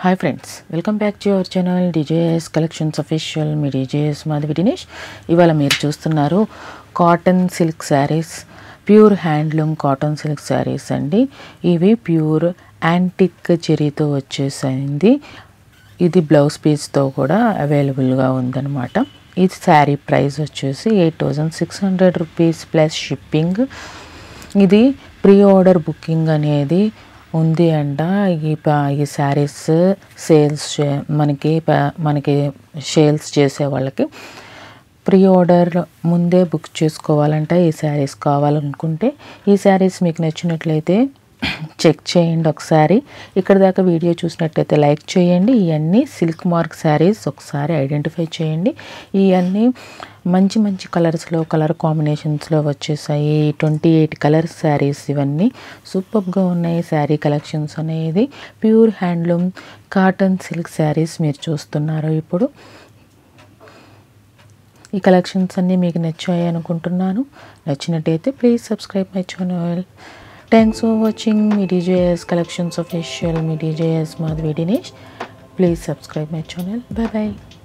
Hi friends, welcome back to your channel DJS collections official. మీ DJS Madhavi Dinesh. ఇవాళ మీరు చూస్తున్నారు cotton silk saris, pure handloom cotton silk saris అండి. ఇవి ప్యూర్ యాంటిక్ జరీతో వచ్చేసింది. ఇది బ్లౌజ్ పీస్తో కూడా అవైలబుల్గా ఉందన్నమాట. ఈ శారీ ప్రైస్ వచ్చేసి 8600 రూపీస్ ప్లస్ షిప్పింగ్. ఇది ప్రీ ఆర్డర్ బుకింగ్ అనేది ఉంది అంట. ఈ శారీస్ సేల్స్ మనకి సేల్స్ చేసే వాళ్ళకి ప్రీ ఆర్డర్ ముందే బుక్ చేసుకోవాలంట. ఈ శారీస్ కావాలనుకుంటే ఈ శారీస్ మీకు నచ్చినట్లయితే చెక్ చేయండి ఒకసారి. ఇక్కడ దాకా వీడియో చూసినట్లయితే లైక్ చేయండి. ఇవన్నీ సిల్క్ మార్క్ శారీస్ ఒకసారి ఐడెంటిఫై చేయండి. ఇవన్నీ మంచి మంచి కలర్స్లో, కలర్ కాంబినేషన్స్లో వచ్చేసాయి. 28 కలర్స్ శారీస్. ఇవన్నీ సూపర్గా ఉన్నాయి శారీ కలెక్షన్స్ అనేది. Pure handloom cotton silk saris మీరు చూస్తున్నారు ఇప్పుడు. ఈ కలెక్షన్స్ అన్నీ మీకు నచ్చాయి అనుకుంటున్నాను. నచ్చినట్టయితే please subscribe my channel. Thanks for watching me DJS Collections Official, me DJS Madhavi Dinesh. Please subscribe my channel. Bye bye.